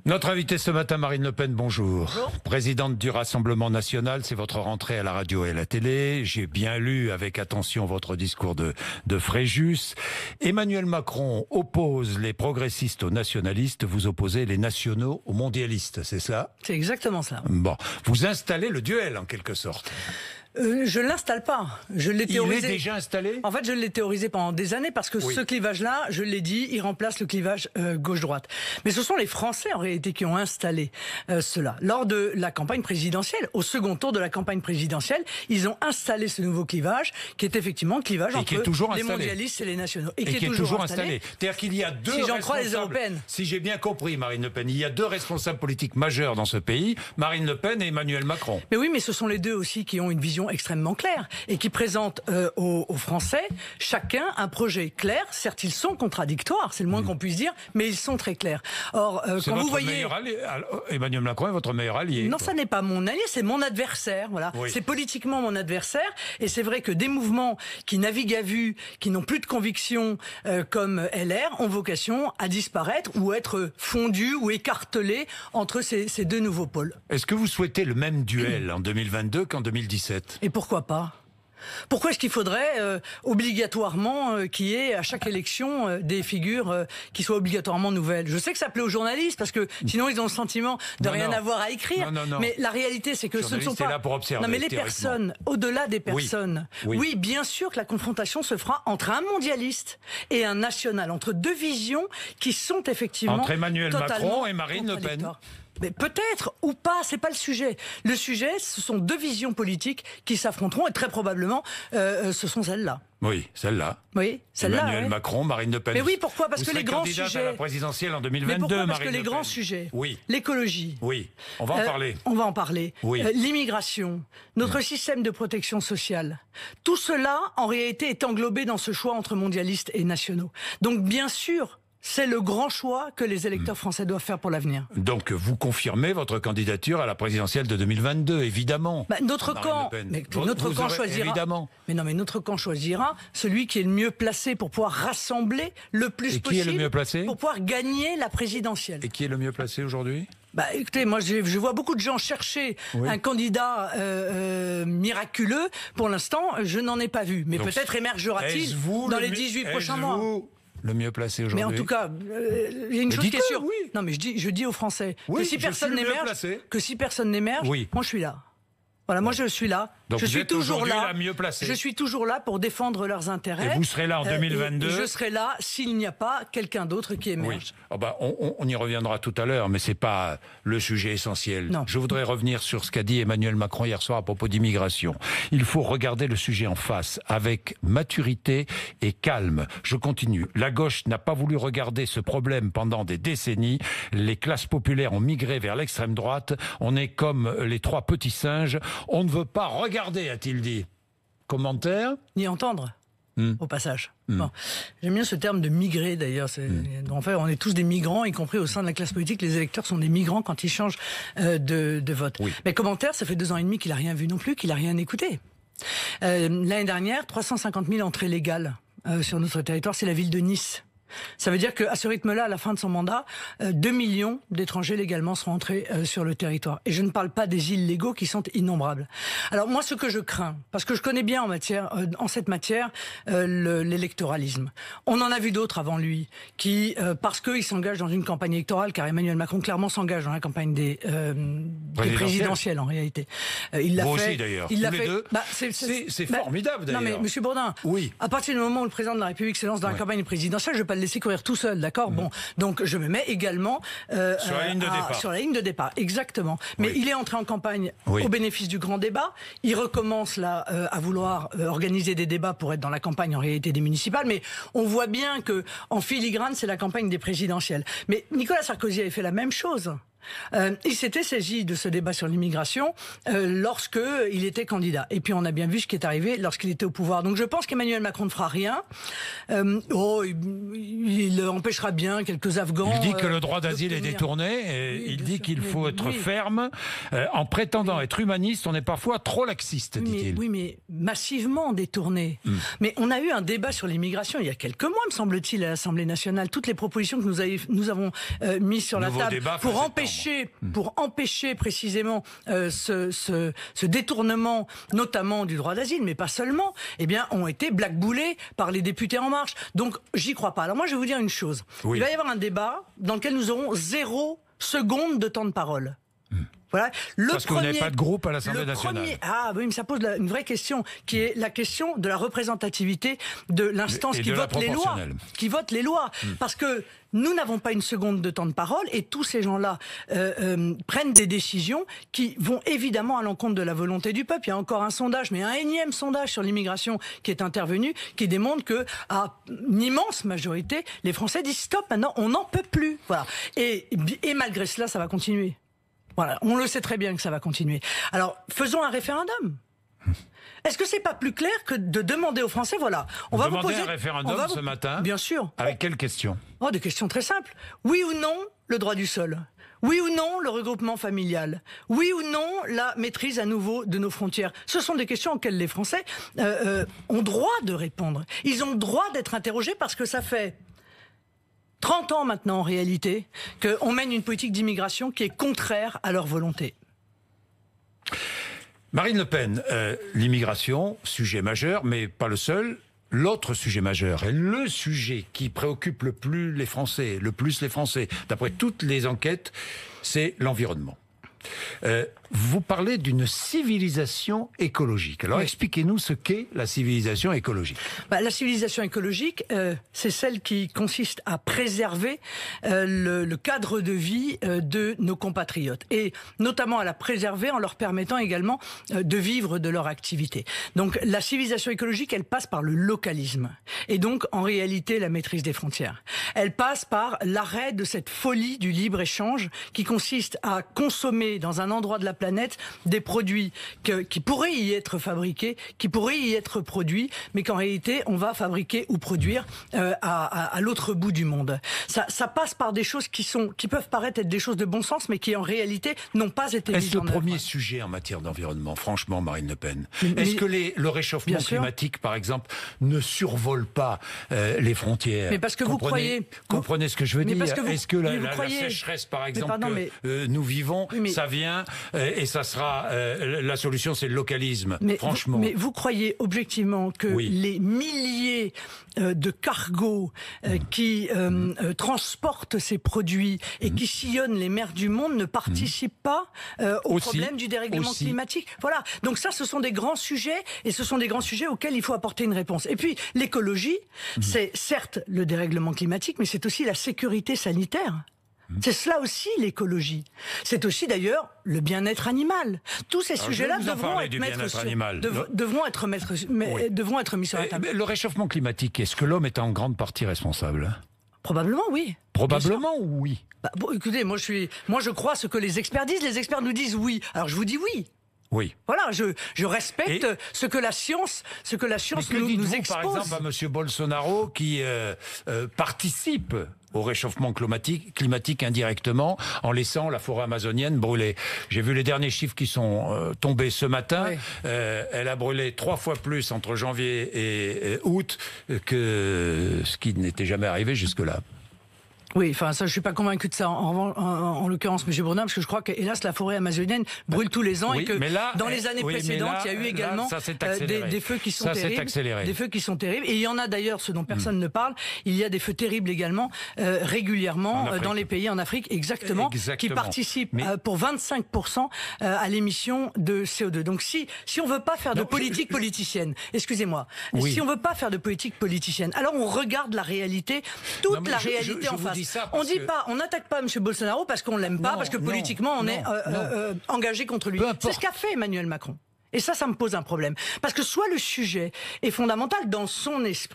Notre invitée ce matin, Marine Le Pen, bonjour. Bonjour. Présidente du Rassemblement National, c'est votre rentrée à la radio et à la télé. J'ai bien lu avec attention votre discours de Fréjus. Emmanuel Macron oppose les progressistes aux nationalistes, vous opposez les nationaux aux mondialistes, c'est ça? C'est exactement ça. Bon, vous installez le duel en quelque sorte. Je ne l'installe pas. Je l'ai théorisé. Il est déjà installé? En fait, je l'ai théorisé pendant des années parce que ce clivage-là, je l'ai dit, il remplace le clivage gauche-droite. Mais ce sont les Français, en réalité, qui ont installé cela. Lors de la campagne présidentielle, au second tour de la campagne présidentielle, ils ont installé ce nouveau clivage, qui est effectivement le clivage entre les mondialistes et les nationaux. Et qui est toujours installé. C'est-à-dire qu'il y a deux si j'en crois les européennes. Si j'ai bien compris, Marine Le Pen, il y a deux responsables politiques majeurs dans ce pays, Marine Le Pen et Emmanuel Macron. Mais oui, mais ce sont les deux aussi qui ont une vision extrêmement claire et qui présentent aux Français chacun un projet clair. Certes, ils sont contradictoires, c'est le moins qu'on puisse dire, mais ils sont très clairs. Or, quand vous voyez, Emmanuel Macron est votre meilleur allié. Non, ça n'est pas mon allié, c'est mon adversaire. Voilà, c'est politiquement mon adversaire. Et c'est vrai que des mouvements qui naviguent à vue, qui n'ont plus de conviction, comme LR, ont vocation à disparaître ou être fondus ou écartelés entre ces deux nouveaux pôles. Est-ce que vous souhaitez le même duel en 2022 qu'en 2017 ? Et pourquoi pas ? Pourquoi est-ce qu'il faudrait obligatoirement qu'il y ait à chaque élection des figures qui soient obligatoirement nouvelles? Je sais que ça plaît aux journalistes parce que sinon ils ont le sentiment de rien avoir à écrire. Non. Mais la réalité c'est que ce ne sont pas... là pour observer, non mais les personnes, au-delà des personnes, oui, bien sûr que la confrontation se fera entre un mondialiste et un national, entre deux visions qui sont effectivement entre Emmanuel Macron et Marine Le Pen. Mais peut-être ou pas, c'est pas le sujet. Le sujet, ce sont deux visions politiques qui s'affronteront et très probablement, ce sont celles-là. Oui, celle-là. Oui, celle-là. Emmanuel Macron, Marine Le Pen. Mais oui, pourquoi? Parce vous que les grands sujets. À la présidentielle en 2022. Mais pourquoi? Parce Marine que les Le grands Pen. sujets. Oui. L'écologie. Oui. On va en parler. On va en parler. Oui. L'immigration, notre système de protection sociale. Tout cela, en réalité, est englobé dans ce choix entre mondialistes et nationaux. Donc, bien sûr. C'est le grand choix que les électeurs français doivent faire pour l'avenir. Donc vous confirmez votre candidature à la présidentielle de 2022, évidemment. Notre camp, choisira. Évidemment. Mais non, mais notre camp choisira celui qui est le mieux placé pour pouvoir rassembler le plus possible. Qui est le mieux placé? Pour pouvoir gagner la présidentielle. Et qui est le mieux placé aujourd'hui? Écoutez, moi je vois beaucoup de gens chercher un candidat miraculeux. Pour l'instant, je n'en ai pas vu. Mais peut-être émergera-t-il dans les 18 prochains mois. Le mieux placé aujourd'hui. Mais en tout cas, il y a une chose qui est sûre. Non, mais je dis aux Français que si personne n'émerge, moi je suis là. Voilà, moi je suis là. Donc je suis toujours là. La mieux placée. Je suis toujours là pour défendre leurs intérêts. Et vous serez là en 2022. Je serai là s'il n'y a pas quelqu'un d'autre qui émerge. Oui. On y reviendra tout à l'heure, mais c'est pas le sujet essentiel. Non. Je voudrais revenir sur ce qu'a dit Emmanuel Macron hier soir à propos d'immigration. Il faut regarder le sujet en face, avec maturité et calme. Je continue. La gauche n'a pas voulu regarder ce problème pendant des décennies. Les classes populaires ont migré vers l'extrême droite. On est comme les trois petits singes. On ne veut pas regarder, a-t-il dit. Commentaire? Ni entendre, au passage. Bon. J'aime bien ce terme de migrer, d'ailleurs. En fait, on est tous des migrants, y compris au sein de la classe politique. Les électeurs sont des migrants quand ils changent de vote. Oui. Mais commentaire, ça fait 2 ans et demi qu'il n'a rien vu non plus, qu'il n'a rien écouté. L'année dernière, 350 000 entrées légales sur notre territoire, c'est la ville de Nice. Ça veut dire qu'à ce rythme-là, à la fin de son mandat, 2 millions d'étrangers légalement seront entrés sur le territoire. Et je ne parle pas des illégaux qui sont innombrables. Alors moi, ce que je crains, parce que je connais bien en cette matière l'électoralisme. On en a vu d'autres avant lui, qui, parce qu'ils s'engagent dans une campagne électorale, car Emmanuel Macron clairement s'engage dans la campagne des présidentielles en réalité. Il l'a fait. Aussi d'ailleurs. Il l'a fait. C'est formidable d'ailleurs. Non mais Monsieur Bourdin, à partir du moment où le président de la République se lance dans la campagne présidentielle, je ne vais pas le laisser courir tout seul, d'accord? Bon, donc je me mets également sur la ligne de départ. Sur la ligne de départ, exactement. Mais il est entré en campagne au bénéfice du grand débat. Il recommence là à vouloir organiser des débats pour être dans la campagne en réalité des municipales. Mais on voit bien que en filigrane, c'est la campagne des présidentielles. Mais Nicolas Sarkozy avait fait la même chose. il s'était saisi de ce débat sur l'immigration lorsque il était candidat. Et puis on a bien vu ce qui est arrivé lorsqu'il était au pouvoir. Donc je pense qu'Emmanuel Macron ne fera rien. Il empêchera bien quelques Afghans. Il dit que le droit d'asile est détourné. Il dit qu'il faut être ferme. En prétendant être humaniste, on est parfois trop laxiste, dit-il. Oui, mais massivement détourné. Mais on a eu un débat sur l'immigration il y a quelques mois, me semble-t-il, à l'Assemblée nationale. Toutes les propositions que nous avons mises sur la table pour empêcher précisément ce détournement, notamment du droit d'asile, mais pas seulement, eh bien, ont été blackboulées par les députés En Marche. Donc, j'y crois pas. Alors moi, je vais vous dire une chose. Oui. Il va y avoir un débat dans lequel nous aurons 0 seconde de temps de parole. Voilà. Parce que vous n'avez pas de groupe à l'Assemblée nationale. Ah oui, mais ça pose une vraie question, qui est la question de la représentativité de l'instance qui vote les lois. Parce que nous n'avons pas une seconde de temps de parole, et tous ces gens-là prennent des décisions qui vont évidemment à l'encontre de la volonté du peuple. Il y a encore un sondage, mais un énième sondage sur l'immigration qui est intervenu, qui démontre que à une immense majorité, les Français disent stop, maintenant on n'en peut plus. Voilà. Et malgré cela, ça va continuer. Voilà, on le sait très bien que ça va continuer. Alors, faisons un référendum. Est-ce que c'est pas plus clair que de demander aux Français, voilà, on va vous poser un référendum ce matin. Bien sûr. Avec quelles questions? Des questions très simples. Oui ou non le droit du sol? Oui ou non le regroupement familial? Oui ou non la maîtrise à nouveau de nos frontières? Ce sont des questions auxquelles les Français ont droit de répondre. Ils ont droit d'être interrogés parce que ça fait 30 ans maintenant, en réalité, qu'on mène une politique d'immigration qui est contraire à leur volonté. Marine Le Pen, l'immigration, sujet majeur, mais pas le seul. L'autre sujet majeur, et le sujet qui préoccupe le plus les Français, d'après toutes les enquêtes, c'est l'environnement. Vous parlez d'une civilisation écologique. Alors expliquez-nous ce qu'est la civilisation écologique. La civilisation écologique, c'est celle qui consiste à préserver le cadre de vie de nos compatriotes, et notamment à la préserver en leur permettant également de vivre de leur activité. Donc la civilisation écologique, elle passe par le localisme, et donc en réalité la maîtrise des frontières. Elle passe par l'arrêt de cette folie du libre-échange qui consiste à consommer dans un endroit de la planète des produits qui pourraient y être fabriqués, qui pourraient y être produits, mais qu'en réalité on va fabriquer ou produire à l'autre bout du monde. Ça passe par des choses qui peuvent paraître être des choses de bon sens, mais qui en réalité n'ont pas été mises en œuvre. Est-ce le premier sujet en matière d'environnement, franchement, Marine Le Pen? Est-ce que le réchauffement climatique, par exemple, ne survole pas les frontières? Mais parce que comprenez ce que je veux dire. Est-ce que la sécheresse, par exemple, que nous vivons, ça vient et ça sera la solution, c'est le localisme. Franchement. Mais vous croyez objectivement que les milliers de cargos qui transportent ces produits et qui sillonnent les mers du monde ne participent pas au problème du dérèglement climatique? Voilà. Donc ça, ce sont des grands sujets, et ce sont des grands sujets auxquels il faut apporter une réponse. Et puis l'écologie, c'est certes le dérèglement climatique, mais c'est aussi la sécurité sanitaire. C'est cela aussi l'écologie. C'est aussi d'ailleurs le bien-être animal. Tous ces sujets-là devront être mis sur la table. Le réchauffement climatique, est-ce que l'homme est en grande partie responsable? Probablement oui. Probablement oui. Écoutez, moi je crois ce que les experts disent. Les experts nous disent oui. Alors je vous dis oui. Oui. Voilà, je respecte ce que la science nous expose. Par exemple, à M. Bolsonaro qui participe au réchauffement climatique indirectement en laissant la forêt amazonienne brûler. J'ai vu les derniers chiffres qui sont tombés ce matin. Elle a brûlé 3 fois plus entre janvier et août que ce qui n'était jamais arrivé jusque-là. Oui, enfin ça, je suis pas convaincu de ça. En l'occurrence, M. Brunat, parce que je crois que, hélas, la forêt amazonienne brûle tous les ans, et que dans les années précédentes, il y a eu également des feux qui sont terribles, des feux qui sont terribles. Et il y en a d'ailleurs, ce dont personne ne parle. Il y a des feux terribles également régulièrement dans les pays en Afrique, exactement. Qui participent pour 25% à l'émission de CO2. Donc si on veut pas faire de politique politicienne, excusez-moi, si on veut pas faire de politique politicienne, alors on regarde la réalité, toute la réalité en face. On n'attaque pas M. Bolsonaro parce qu'on l'aime pas, parce que politiquement on est engagé contre lui. C'est ce qu'a fait Emmanuel Macron. Et ça me pose un problème. Parce que soit le sujet est fondamental dans son esprit,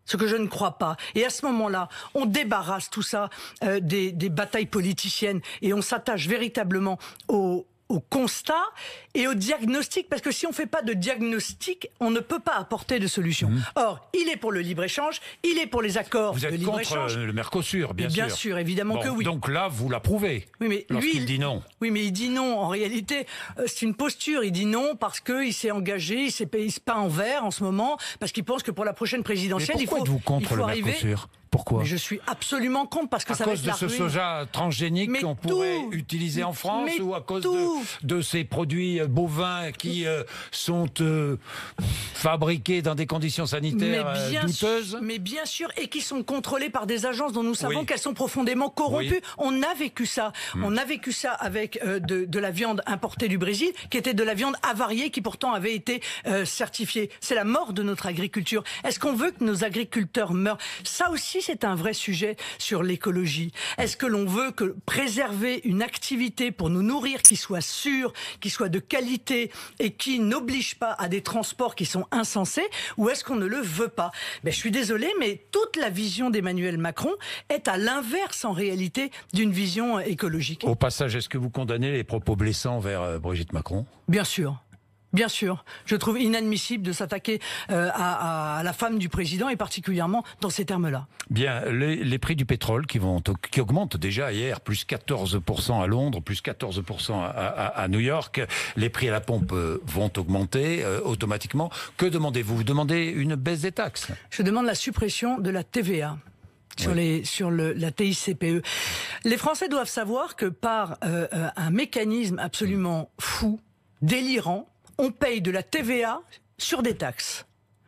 ce que je ne crois pas. Et à ce moment-là, on débarrasse tout ça des batailles politiciennes et on s'attache véritablement au constat et au diagnostic, parce que si on ne fait pas de diagnostic, on ne peut pas apporter de solution. Or, il est pour le libre-échange, il est pour les accords de libre-échange. Vous êtes contre le Mercosur, bien sûr. Bien sûr, évidemment que oui. Donc là, vous l'approuvez, lorsqu'il dit non. Oui, mais il dit non. En réalité, c'est une posture. Il dit non parce qu'il s'est engagé, il se peint en vert en ce moment, parce qu'il pense que pour la prochaine présidentielle, il faut êtes-vous contre le Mercosur ? Pourquoi ? Mais je suis absolument contre parce que ça va être la ruine. À cause de ce soja transgénique qu'on pourrait utiliser en France ou à cause de ces produits bovins qui sont fabriqués dans des conditions sanitaires douteuses ? Mais bien sûr, et qui sont contrôlés par des agences dont nous savons qu'elles sont profondément corrompues. On a vécu ça. On a vécu ça avec de la viande importée du Brésil, qui était de la viande avariée, qui pourtant avait été certifiée. C'est la mort de notre agriculture. Est-ce qu'on veut que nos agriculteurs meurent ? Ça aussi, c'est un vrai sujet sur l'écologie. Est-ce que l'on veut préserver une activité pour nous nourrir qui soit sûre, qui soit de qualité et qui n'oblige pas à des transports qui sont insensés, ou est-ce qu'on ne le veut pas ? Je suis désolée, mais toute la vision d'Emmanuel Macron est à l'inverse en réalité d'une vision écologique. Au passage, est-ce que vous condamnez les propos blessants vers Brigitte Macron ? Bien sûr. Bien sûr, je trouve inadmissible de s'attaquer à la femme du président et particulièrement dans ces termes-là. Bien, les prix du pétrole qui augmentent déjà hier, plus 14% à Londres, plus 14% à New York. Les prix à la pompe vont augmenter automatiquement. Que demandez-vous ? Vous demandez une baisse des taxes ? Je demande la suppression de la TVA. Sur la TICPE. Les Français doivent savoir que par un mécanisme absolument fou, délirant, on paye de la TVA sur des taxes.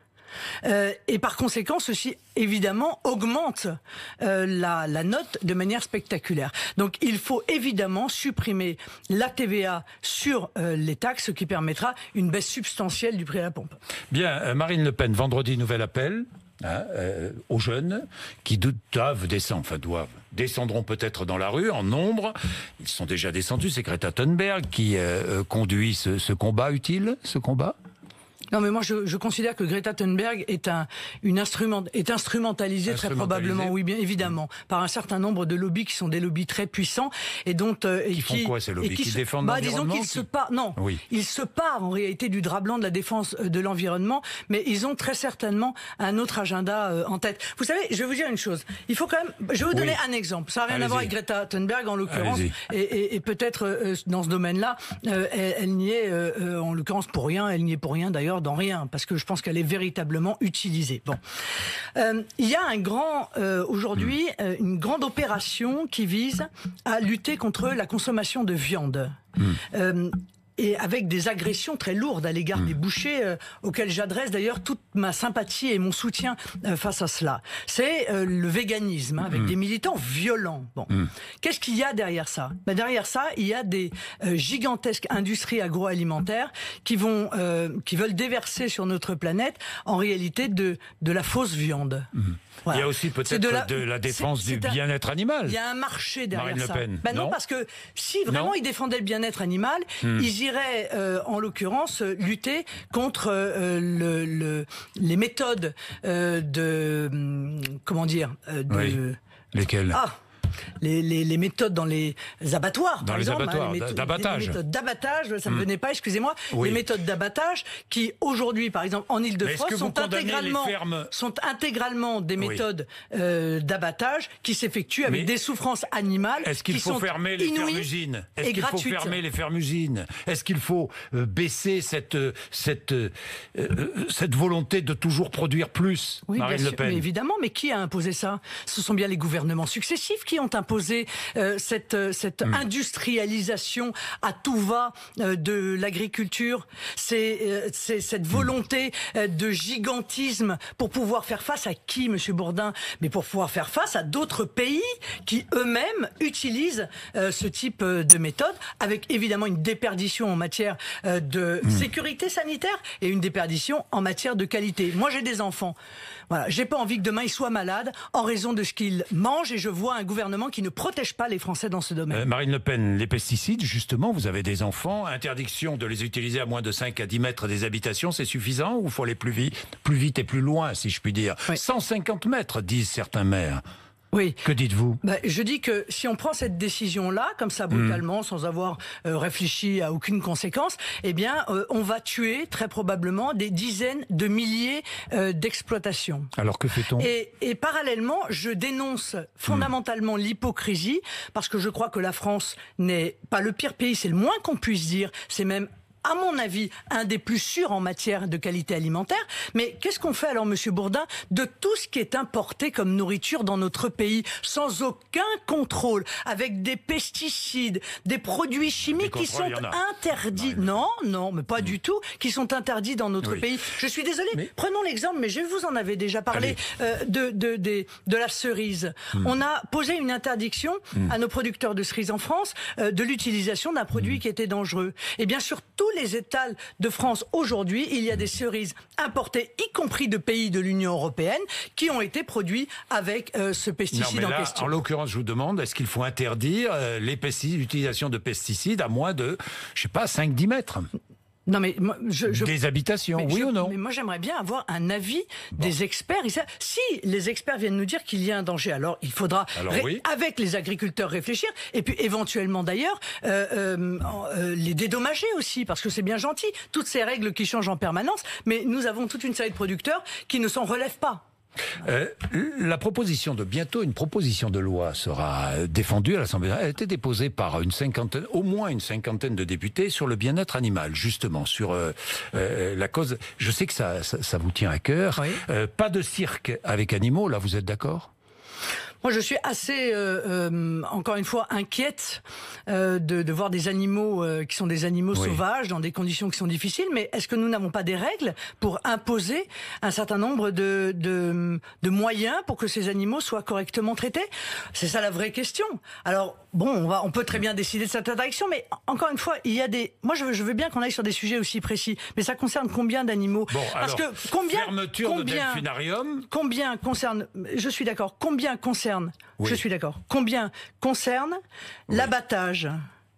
Et par conséquent, ceci, évidemment, augmente la note de manière spectaculaire. Donc, il faut évidemment supprimer la TVA sur les taxes, ce qui permettra une baisse substantielle du prix à la pompe. Bien, Marine Le Pen, vendredi, nouvel appel aux jeunes qui descendront peut-être dans la rue en nombre. Ils sont déjà descendus. C'est Greta Thunberg qui conduit ce combat utile, ce combat. Non, mais moi je considère que Greta Thunberg est instrumentalisée très probablement, oui, bien évidemment, par un certain nombre de lobbies qui sont des lobbies très puissants et dont qui font quoi ces lobbies qui défendent l'environnement? Disons qu'ils se parent en réalité du drap blanc de la défense de l'environnement, mais ils ont très certainement un autre agenda en tête. Vous savez, je vais vous dire une chose. Il faut quand même. Je vais vous donner un exemple. Ça n'a rien à voir avec Greta Thunberg en l'occurrence, et peut-être dans ce domaine-là, elle n'y est en l'occurrence pour rien. Elle n'y est pour rien d'ailleurs. Dans rien, parce que je pense qu'elle est véritablement utilisée. Bon, il y a aujourd'hui une grande opération qui vise à lutter contre la consommation de viande. Et avec des agressions très lourdes à l'égard des bouchers, auxquels j'adresse d'ailleurs toute ma sympathie et mon soutien face à cela. C'est le véganisme, avec des militants violents. Bon, qu'est-ce qu'il y a derrière ça ? Derrière ça, il y a des gigantesques industries agroalimentaires qui veulent déverser sur notre planète, en réalité, de la fausse viande. Voilà. Il y a aussi peut-être de la défense du bien-être animal. Il y a un marché derrière Marine ça. Le Pen. Non, parce que si vraiment ils défendaient le bien-être animal, ils iraient, en l'occurrence, lutter contre les méthodes Lesquelles ? Les méthodes dans les abattoirs, dans les abattoirs, d'abattage. Les méthodes d'abattage, ça ne me venait pas, excusez-moi. Oui. Les méthodes d'abattage qui, aujourd'hui, par exemple, en Île-de-France, sont intégralement des méthodes d'abattage qui s'effectuent avec des souffrances animales. Est-ce qu'il faut fermer les fermes-usines ? Est-ce qu'il faut fermer les fermes-usines ? Est-ce qu'il faut baisser cette volonté de toujours produire plus, Marine Le Pen ? Mais évidemment, mais qui a imposé ça ? Ce sont bien les gouvernements successifs qui ont imposé cette industrialisation à tout va de l'agriculture. C'est cette volonté de gigantisme pour pouvoir faire face à qui, Monsieur Bourdin ? Mais pour pouvoir faire face à d'autres pays qui eux-mêmes utilisent ce type de méthode, avec évidemment une déperdition en matière de sécurité sanitaire et une déperdition en matière de qualité. Moi, j'ai des enfants. Voilà, j'ai pas envie que demain il soit malade en raison de ce qu'il mange, et je vois un gouvernement qui ne protège pas les Français dans ce domaine. Marine Le Pen, les pesticides, justement, vous avez des enfants, interdiction de les utiliser à moins de 5 à 10 mètres des habitations, c'est suffisant ou il faut aller plus vite et plus loin, si je puis dire? Oui. 150 mètres, disent certains maires. Oui. Que dites-vous? Je dis que si on prend cette décision-là, comme ça, brutalement, sans avoir réfléchi à aucune conséquence, eh bien, on va tuer très probablement des dizaines de milliers d'exploitations. Alors que fait-on? Et parallèlement, je dénonce fondamentalement l'hypocrisie, parce que je crois que la France n'est pas le pire pays, c'est le moins qu'on puisse dire, c'est même, à mon avis, un des plus sûrs en matière de qualité alimentaire. Mais qu'est-ce qu'on fait alors, Monsieur Bourdin, de tout ce qui est importé comme nourriture dans notre pays, sans aucun contrôle, avec des pesticides, des produits chimiques qui sont interdits? Non, mais pas du tout, qui sont interdits dans notre pays. Je suis désolé, prenons l'exemple, mais je vous en avais déjà parlé, de la cerise. On a posé une interdiction à nos producteurs de cerises en France de l'utilisation d'un produit qui était dangereux. Et bien sûr, tous les étals de France aujourd'hui, il y a des cerises importées, y compris de pays de l'Union européenne, qui ont été produits avec ce pesticide en question. En l'occurrence, je vous demande, est-ce qu'il faut interdire l'utilisation de pesticides à moins de, 5-10 mètres? Non mais des habitations, oui ou non? Mais moi j'aimerais bien avoir un avis des experts. Si les experts viennent nous dire qu'il y a un danger, alors il faudra avec les agriculteurs réfléchir, et puis éventuellement d'ailleurs les dédommager aussi, parce que c'est bien gentil toutes ces règles qui changent en permanence, mais nous avons toute une série de producteurs qui ne s'en relèvent pas. La proposition bientôt une proposition de loi sera défendue à l'Assemblée. Elle a été déposée par au moins une cinquantaine de députés sur le bien-être animal, justement, sur la cause. Je sais que ça vous tient à cœur. Oui. Pas de cirque avec animaux, là, vous êtes d'accord? Moi, je suis assez, encore une fois, inquiète de voir des animaux qui sont des animaux sauvages dans des conditions qui sont difficiles. Mais est-ce que nous n'avons pas des règles pour imposer un certain nombre de moyens pour que ces animaux soient correctement traités? C'est ça la vraie question. Alors, bon, on peut très bien décider de cette interdiction, mais encore une fois, il y a des... Moi, je veux bien qu'on aille sur des sujets aussi précis, mais ça concerne combien d'animaux? Parce que fermeture de delphinarium. Combien concerne... Je suis d'accord. Combien concerne... Je suis d'accord. Combien concerne l'abattage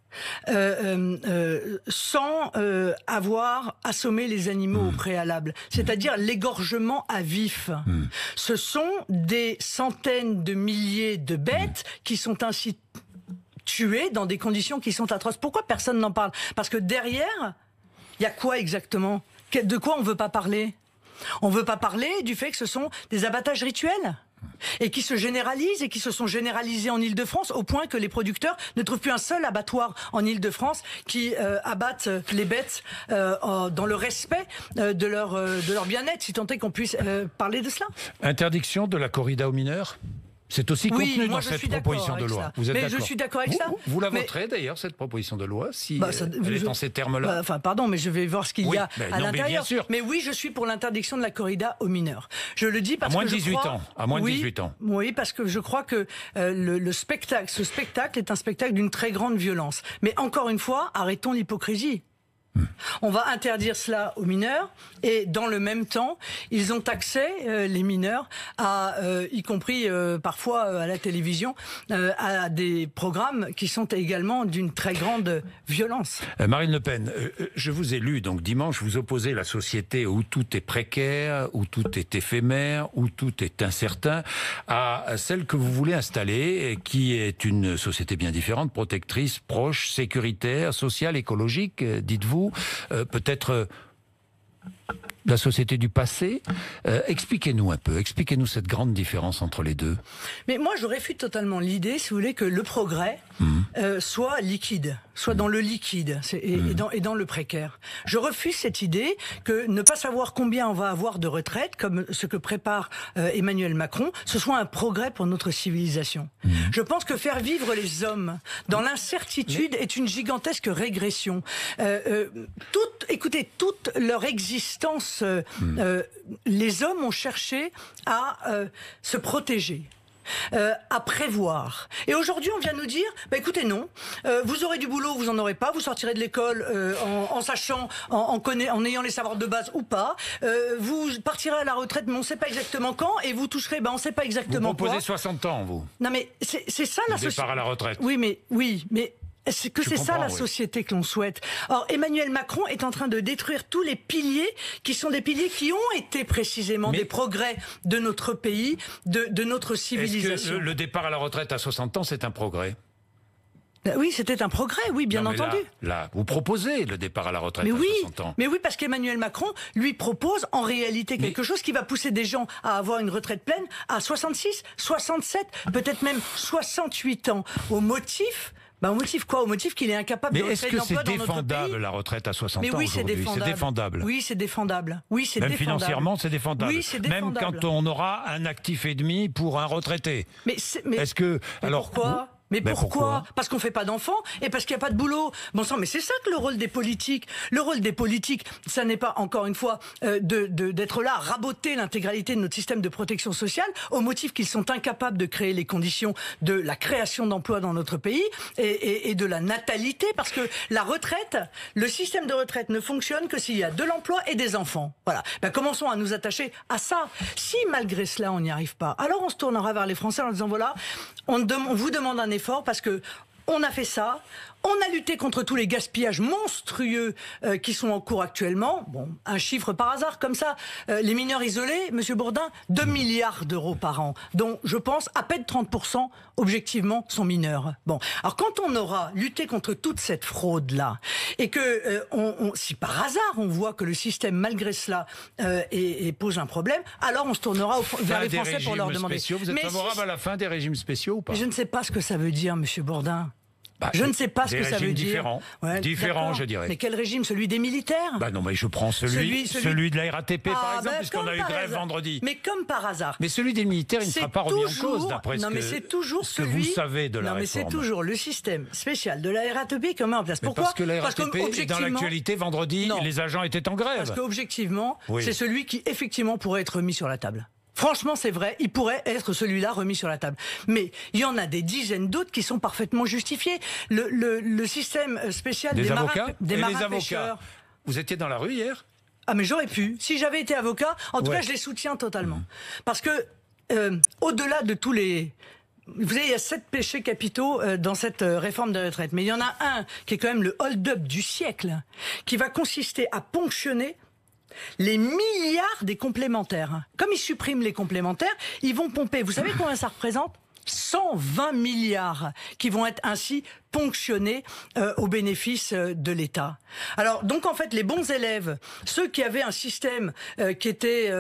sans avoir assommé les animaux au préalable, c'est-à-dire l'égorgement à vif. Ce sont des centaines de milliers de bêtes qui sont ainsi tuées dans des conditions qui sont atroces. Pourquoi personne n'en parle? Parce que derrière, il y a quoi exactement? De quoi on veut pas parler? On veut pas parler du fait que ce sont des abattages rituels et qui se généralisent et qui se sont généralisés en Île-de-France au point que les producteurs ne trouvent plus un seul abattoir en Île-de-France qui abattent les bêtes dans le respect de leur bien-être, si tant est qu'on puisse parler de cela. Interdiction de la corrida aux mineurs? C'est aussi contenu dans cette proposition de loi. Vous êtes d'accord? Mais je suis d'accord avec ça. Vous la voterez d'ailleurs, cette proposition de loi, si elle est en ces termes-là? Pardon, mais je vais voir ce qu'il y a à l'intérieur. Mais oui, je suis pour l'interdiction de la corrida aux mineurs. Je le dis parce que je crois... À moins de 18 ans. Oui, parce que je crois que ce spectacle est un spectacle d'une très grande violence. Mais encore une fois, arrêtons l'hypocrisie. On va interdire cela aux mineurs et dans le même temps, ils ont accès, les mineurs, à, y compris parfois à la télévision, à des programmes qui sont également d'une très grande violence. Marine Le Pen, je vous ai lu donc dimanche, vous opposez la société où tout est précaire, où tout est éphémère, où tout est incertain, à celle que vous voulez installer, qui est une société bien différente, protectrice, proche, sécuritaire, sociale, écologique, dites-vous. Peut-être la société du passé. Expliquez-nous un peu, expliquez-nous cette grande différence entre les deux. Mais moi, je réfute totalement l'idée, si vous voulez, que le progrès soit liquide, soit dans le liquide et dans le précaire. Je refuse cette idée que ne pas savoir combien on va avoir de retraite, comme ce que prépare Emmanuel Macron, ce soit un progrès pour notre civilisation. Je pense que faire vivre les hommes dans l'incertitude est une gigantesque régression. Écoutez, toute leur existence, les hommes ont cherché à se protéger. à prévoir. Et aujourd'hui, on vient nous dire, écoutez, non, vous aurez du boulot, vous en aurez pas, vous sortirez de l'école en sachant, en ayant les savoirs de base ou pas, vous partirez à la retraite, mais on ne sait pas exactement quand, et vous toucherez, on ne sait pas exactement quoi. Vous proposez 60 ans, vous. Non, mais c'est ça la société. Départ à la retraite. Oui, mais c'est ça la société que l'on souhaite. Or, Emmanuel Macron est en train de détruire tous les piliers qui sont des piliers qui ont été précisément des progrès de notre pays, de notre civilisation. Est-ce que le départ à la retraite à 60 ans, c'est un progrès ? Oui, c'était un progrès, oui, bien entendu. Là, vous proposez le départ à la retraite à 60 ans. Mais oui, parce qu'Emmanuel Macron lui propose en réalité quelque chose qui va pousser des gens à avoir une retraite pleine à 66, 67, peut-être même 68 ans. Au motif quoi ? Au motif qu'il est incapable de recréer de l'emploi dans notre pays. Mais est-ce que c'est défendable la retraite à 60 ans aujourd'hui ? C'est défendable. Oui, c'est défendable. Même financièrement, c'est défendable. Oui, c'est défendable. Même quand on aura un actif et demi pour un retraité. Est-ce que pourquoi ? Mais pourquoi ? Parce qu'on fait pas d'enfants et parce qu'il n'y a pas de boulot. Bon sang, mais c'est ça que le rôle des politiques. Le rôle des politiques, ça n'est pas, encore une fois, d'être là à raboter l'intégralité de notre système de protection sociale au motif qu'ils sont incapables de créer les conditions de la création d'emplois dans notre pays et de la natalité. Parce que la retraite, le système de retraite ne fonctionne que s'il y a de l'emploi et des enfants. Voilà. Commençons à nous attacher à ça. Si malgré cela on n'y arrive pas, alors on se tournera vers les Français en disant voilà, on vous demande un effort parce que on a fait ça, on a lutté contre tous les gaspillages monstrueux qui sont en cours actuellement. Bon, un chiffre par hasard comme ça, les mineurs isolés, Monsieur Bourdin, 2 milliards d'euros par an, dont je pense à peine 30% objectivement sont mineurs. Bon, alors quand on aura lutté contre toute cette fraude-là, et que si par hasard on voit que le système malgré cela pose un problème, alors on se tournera vers les Français pour leur demander. Vous êtes favorable à la fin des régimes spéciaux ou pas ? Je ne sais pas ce que ça veut dire, Monsieur Bourdin. Je ne sais pas ce que ça veut dire. Différents, je dirais. Mais quel régime ? Celui des militaires ? Non, mais je prends celui de la RATP, par exemple, puisqu'on a eu grève vendredi. Mais comme par hasard. Mais celui des militaires, il ne sera pas remis en cause, d'après ce que vous savez de la réforme. Non, mais c'est toujours le système spécial de la RATP qu'on met en place. Pourquoi ? Parce que la RATP, dans l'actualité, vendredi, les agents étaient en grève. Parce qu'objectivement, c'est celui qui, effectivement, pourrait être mis sur la table. Franchement, c'est vrai, il pourrait être celui-là remis sur la table. Mais il y en a des dizaines d'autres qui sont parfaitement justifiés. Le système spécial des marins pêcheurs. Vous étiez dans la rue hier ? Ah mais j'aurais pu. Si j'avais été avocat, en tout cas, je les soutiens totalement. Parce que, au-delà de tous les... Vous savez, il y a 7 péchés capitaux dans cette réforme de retraite. Mais il y en a un qui est quand même le hold-up du siècle, qui va consister à ponctionner les milliards des complémentaires. Comme ils suppriment les complémentaires, ils vont pomper. Vous savez combien ça représente ? 120 milliards qui vont être ainsi ponctionnés au bénéfice de l'État. Alors, donc en fait, les bons élèves, ceux qui avaient un système qui était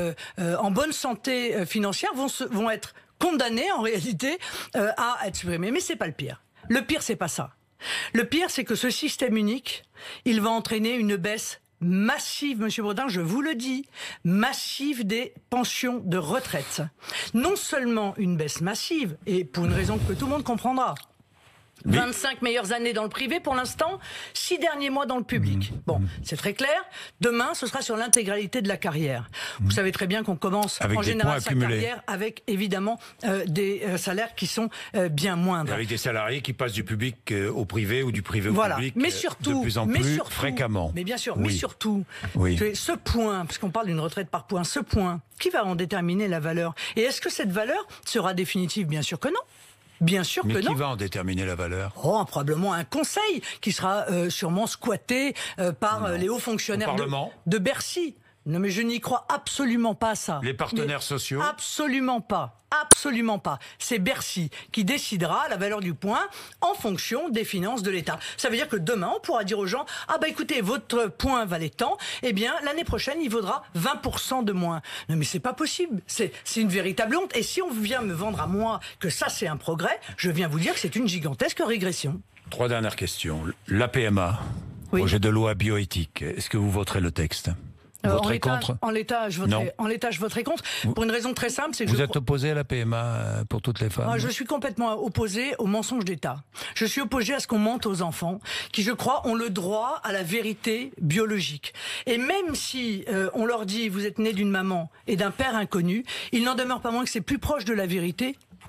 en bonne santé financière, vont être condamnés en réalité à être supprimés. Mais c'est pas le pire. Le pire, c'est pas ça. Le pire, c'est que ce système unique, il va entraîner une baisse massive, Monsieur Bourdin, je vous le dis, massive des pensions de retraite. Non seulement une baisse massive, et pour une raison que tout le monde comprendra. 25 meilleures années dans le privé pour l'instant, 6 derniers mois dans le public. Bon, c'est très clair. Demain, ce sera sur l'intégralité de la carrière. Vous savez très bien qu'on commence en général sa carrière avec évidemment des salaires qui sont bien moindres. Avec des salariés qui passent du public au privé ou du privé au public mais surtout, de plus en plus fréquemment. Mais bien sûr, mais surtout, ce point, puisqu'on parle d'une retraite par point, ce point, qui va en déterminer la valeur ? Et est-ce que cette valeur sera définitive ? Bien sûr que non. Bien sûr que non. Mais qui va en déterminer la valeur ? Probablement un conseil qui sera sûrement squatté par les hauts fonctionnaires de Bercy. Non mais je n'y crois absolument pas à ça. Les partenaires sociaux ? Absolument pas. Absolument pas. C'est Bercy qui décidera la valeur du point en fonction des finances de l'État. Ça veut dire que demain, on pourra dire aux gens « Ah bah écoutez, votre point valait tant, eh bien l'année prochaine, il vaudra 20% de moins. » Non mais c'est pas possible. C'est une véritable honte. Et si on vient me vendre à moi que ça c'est un progrès, je viens vous dire que c'est une gigantesque régression. 3 dernières questions. La PMA, projet de loi bioéthique, est-ce que vous voterez le texte ? En l'état, je voterai contre. Pour une raison très simple, c'est que vous êtes opposé à la PMA pour toutes les femmes ? Je suis complètement opposé au mensonge d'État. Je suis opposé à ce qu'on mente aux enfants, qui, je crois, ont le droit à la vérité biologique. Et même si on leur dit vous êtes né d'une maman et d'un père inconnu, il n'en demeure pas moins que c'est plus proche de la vérité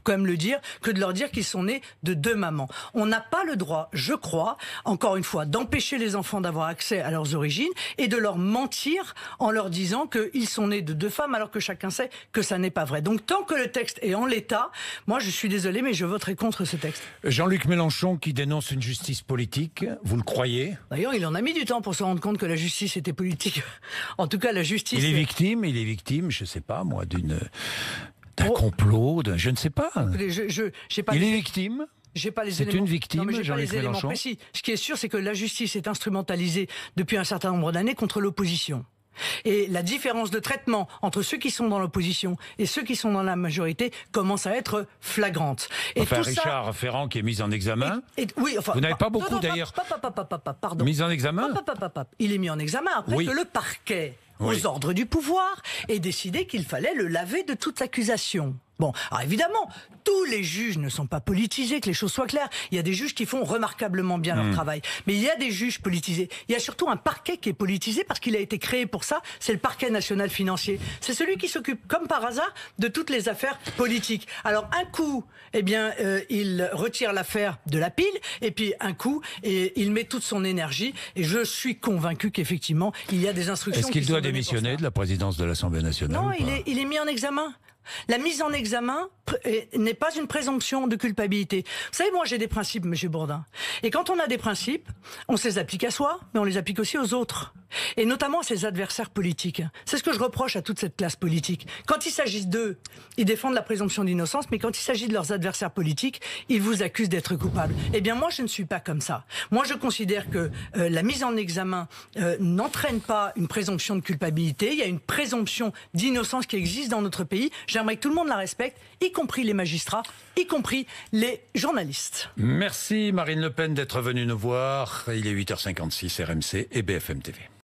quand même le dire, que de leur dire qu'ils sont nés de 2 mamans. On n'a pas le droit, je crois, encore une fois, d'empêcher les enfants d'avoir accès à leurs origines et de leur mentir en leur disant qu'ils sont nés de 2 femmes alors que chacun sait que ça n'est pas vrai. Donc tant que le texte est en l'état, moi je suis désolé mais je voterai contre ce texte. Jean-Luc Mélenchon qui dénonce une justice politique, vous le croyez? D'ailleurs, il en a mis du temps pour se rendre compte que la justice était politique. En tout cas, la justice... Il est victime, je sais pas moi, d'un complot, je ne sais pas. J'ai pas il est victime? C'est une victime, Jean-Luc Mélenchon. Précis. Ce qui est sûr, c'est que la justice est instrumentalisée depuis un certain nombre d'années contre l'opposition. Et la différence de traitement entre ceux qui sont dans l'opposition et ceux qui sont dans la majorité commence à être flagrante. Et enfin, Richard Ferrand qui est mis en examen. Oui, enfin, vous n'avez pas beaucoup d'ailleurs. Pardon. Mis en examen. Il est mis en examen après que le parquet, aux ordres du pouvoir, ait décidé qu'il fallait le laver de toute accusation. Bon, alors évidemment, tous les juges ne sont pas politisés, que les choses soient claires. Il y a des juges qui font remarquablement bien leur travail. Mais il y a des juges politisés. Il y a surtout un parquet qui est politisé parce qu'il a été créé pour ça. C'est le parquet national financier. C'est celui qui s'occupe, comme par hasard, de toutes les affaires politiques. Alors un coup, il retire l'affaire de la pile, et puis un coup, il met toute son énergie. Et je suis convaincu qu'effectivement, il y a des instructions. Est-ce qu'il doit démissionner de la présidence de l'Assemblée nationale? Non, il est mis en examen. La mise en examen n'est pas une présomption de culpabilité. Vous savez, moi j'ai des principes, Monsieur Bourdin. Et quand on a des principes, on se les applique à soi, mais on les applique aussi aux autres. Et notamment à ses adversaires politiques. C'est ce que je reproche à toute cette classe politique. Quand il s'agit d'eux, ils défendent la présomption d'innocence, mais quand il s'agit de leurs adversaires politiques, ils vous accusent d'être coupables. Eh bien moi je ne suis pas comme ça. Moi je considère que la mise en examen n'entraîne pas une présomption de culpabilité. Il y a une présomption d'innocence qui existe dans notre pays. J'aimerais que tout le monde la respecte, y compris les magistrats, y compris les journalistes. Merci Marine Le Pen d'être venue nous voir. Il est 8h56, RMC et BFM TV.